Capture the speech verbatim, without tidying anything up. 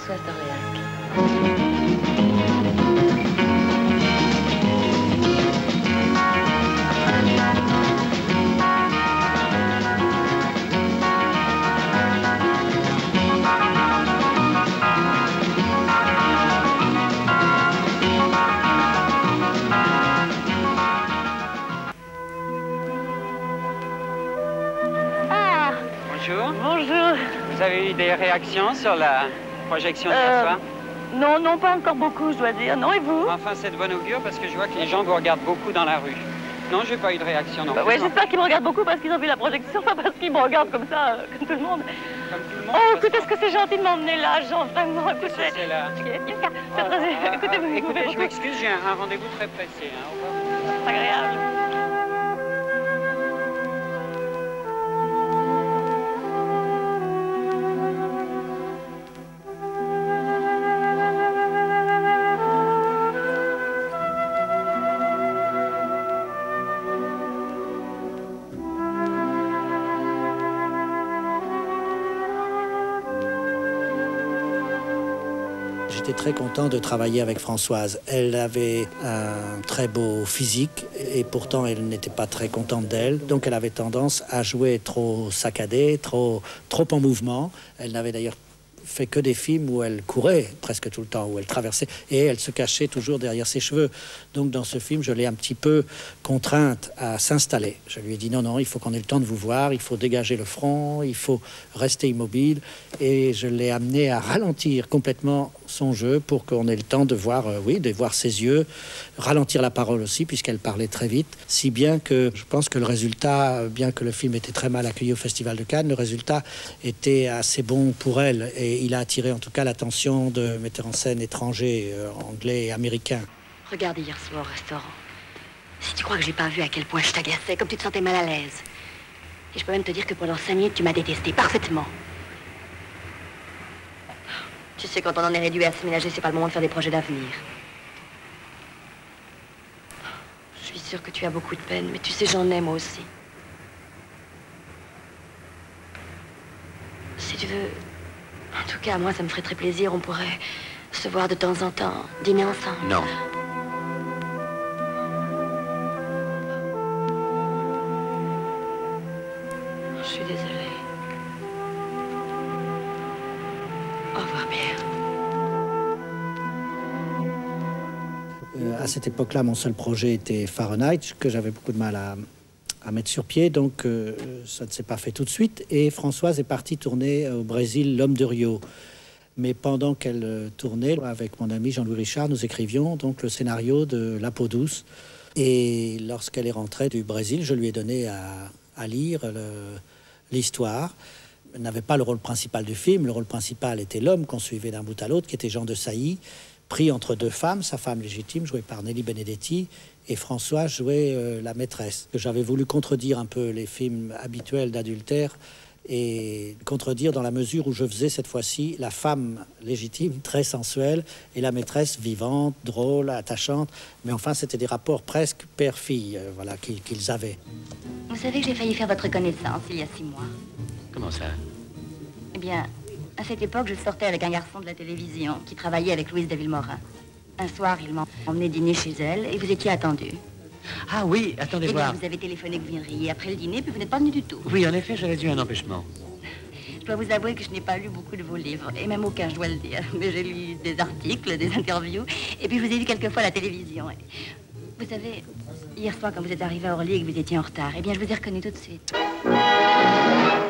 Françoise Dorléac. Bonjour. Bonjour. Vous avez eu des réactions sur la projection d'hier Euh, soir? Non, non, pas encore beaucoup, je dois dire. Non, et vous? Enfin, c'est de bon augure parce que je vois que les gens vous regardent beaucoup dans la rue. Non, j'ai pas eu de réaction non Bah, plus. oui, j'espère qu'ils me regardent beaucoup parce qu'ils ont vu la projection, pas parce qu'ils me regardent comme ça, euh, comme tout le monde. Comme tout le monde. Oh, écoutez, est-ce que c'est gentil de m'emmener là, Jean, vraiment, écoutez. C'est là. C'est très... Écoutez, vous Écoutez, je beaucoup. m'excuse, j'ai un, un rendez-vous très pressé. Hein. Au revoir. C'est agréable. J'étais très content de travailler avec Françoise. Elle avait un très beau physique et pourtant elle n'était pas très contente d'elle. Donc elle avait tendance à jouer trop saccadée, trop, trop en mouvement. Elle n'avait d'ailleurs fait que des films où elle courait presque tout le temps, où elle traversait et elle se cachait toujours derrière ses cheveux. Donc dans ce film, je l'ai un petit peu contrainte à s'installer. Je lui ai dit non, non, il faut qu'on ait le temps de vous voir, il faut dégager le front, il faut rester immobile. Et je l'ai amené à ralentir complètement son jeu pour qu'on ait le temps de voir, euh, oui, de voir ses yeux, ralentir la parole aussi, puisqu'elle parlait très vite. Si bien que je pense que le résultat, bien que le film était très mal accueilli au Festival de Cannes, le résultat était assez bon pour elle. Et il a attiré en tout cas l'attention de metteurs en scène étrangers, euh, anglais et américains. Regarde hier soir au restaurant. Si tu crois que j'ai pas vu à quel point je t'agaçais, comme tu te sentais mal à l'aise. Et je peux même te dire que pendant cinq minutes, tu m'as détesté parfaitement. Tu sais, quand on en est réduit à se ménager, c'est pas le moment de faire des projets d'avenir. Je suis sûre que tu as beaucoup de peine, mais tu sais, j'en ai moi aussi. Si tu veux... En tout cas, moi, ça me ferait très plaisir. On pourrait se voir de temps en temps, dîner ensemble. Non. Je suis désolée. Au revoir, Pierre. Euh, à cette époque-là, mon seul projet était Fahrenheit, que j'avais beaucoup de mal à, à mettre sur pied, donc euh, ça ne s'est pas fait tout de suite. Et Françoise est partie tourner au Brésil L'Homme de Rio. Mais pendant qu'elle euh, tournait, avec mon ami Jean-Louis Richard, nous écrivions donc le scénario de La peau douce. Et lorsqu'elle est rentrée du Brésil, je lui ai donné à, à lire l'histoire. Elle n'avait pas le rôle principal du film. Le rôle principal était l'homme qu'on suivait d'un bout à l'autre, qui était Jean de Sailly, pris entre deux femmes, sa femme légitime, jouée par Nelly Benedetti, et François jouait euh, la maîtresse. J'avais voulu contredire un peu les films habituels d'adultère et contredire dans la mesure où je faisais cette fois-ci la femme légitime, très sensuelle, et la maîtresse vivante, drôle, attachante. Mais enfin, c'était des rapports presque père-fille, euh, voilà, qu'ils qu'ils avaient. Vous savez que j'ai failli faire votre connaissance il y a six mois. Comment ça? Eh bien, à cette époque, je sortais avec un garçon de la télévision qui travaillait avec Louise de Villemorin. Un soir, il m'a emmené dîner chez elle et vous étiez attendu. Ah oui, attendez Eh bien, voir. vous avez téléphoné que vous viendriez après le dîner, puis vous n'êtes pas venu du tout. Oui, en effet, j'avais eu un empêchement. Je dois vous avouer que je n'ai pas lu beaucoup de vos livres, et même aucun, je dois le dire. Mais j'ai lu des articles, des interviews, et puis je vous ai vu quelquefois à la télévision. Vous savez, hier soir, quand vous êtes arrivé à Orly et que vous étiez en retard, eh bien, je vous ai reconnu tout de suite.